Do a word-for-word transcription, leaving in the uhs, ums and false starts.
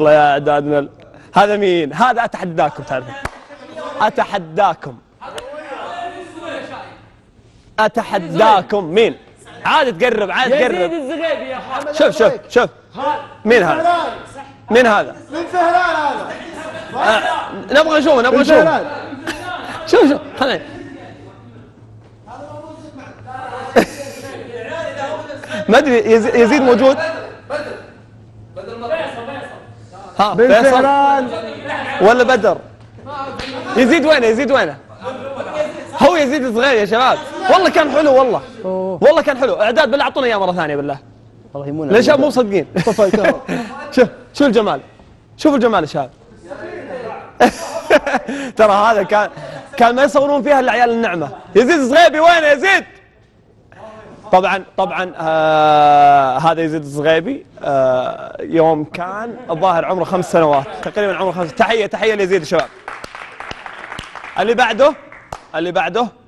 الله يا اعدادنا ال... هذا مين؟ هذا اتحداكم تعرفون. اتحداكم اتحداكم مين؟ عاد تقرب عاد تقرب. يزيد الزغيبي يا اخوان. شوف شوف شوف مين هذا؟ مين هذا؟ من فهران هذا. آه نبغى نشوفه نبغى نشوفه. شوف شوف خلينا. ما ادري يزيد موجود؟ ها فيصل ولا بدر؟ يزيد وينه؟ يزيد وينه؟ هو يزيد الصغير يا شباب. والله كان حلو والله. والله كان حلو. اعداد بالله اعطونا اياه مره ثانيه بالله. والله يهمونا. ليش مو مصدقين؟ شوف شوف الجمال. شوف الجمال يا شباب. ترى هذا كان كان ما يصورون فيها الا عيال النعمه. يزيد الصغيبي وينه يزيد؟ طبعا طبعا آه هذا يزيد الصغيبي آه يوم كان الظاهر عمره خمس سنوات تقريبا عمره خمس. تحيه تحيه ليزيد يا شباب. اللي بعده اللي بعده